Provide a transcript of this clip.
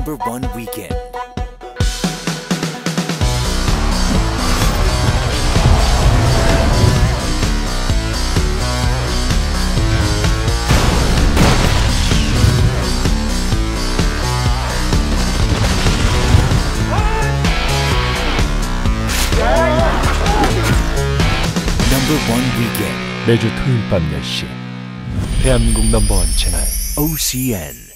Number One Weekend. Number One Weekend. 매주 토요일 밤 10시 대한민국 넘버원 채널 OCN.